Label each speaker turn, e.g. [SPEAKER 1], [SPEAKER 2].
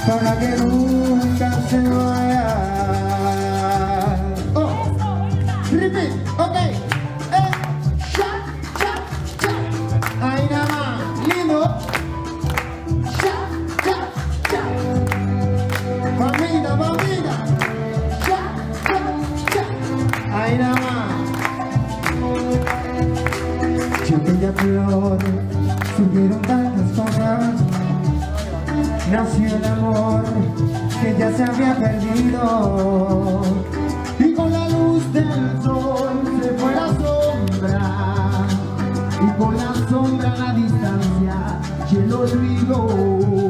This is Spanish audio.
[SPEAKER 1] para que nunca se vaya. Oh, repeat, ok. Cha, cha, cha. Ahí nada más, lindo. Cha, cha, cha. Mamita, mamita. Cha, cha, cha. Ahí nada más. Ya aquella flor surgieron tantas cosas. Nació el amor que ya se había perdido, y con la luz del sol se fue la sombra, y con la sombra la distancia y el olvido.